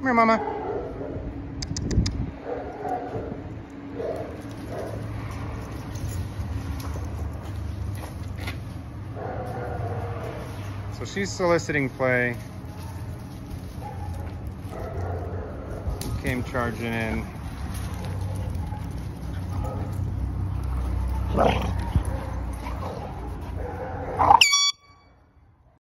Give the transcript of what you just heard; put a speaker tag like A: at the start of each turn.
A: Come here, Mama. So she's soliciting play. Came charging in.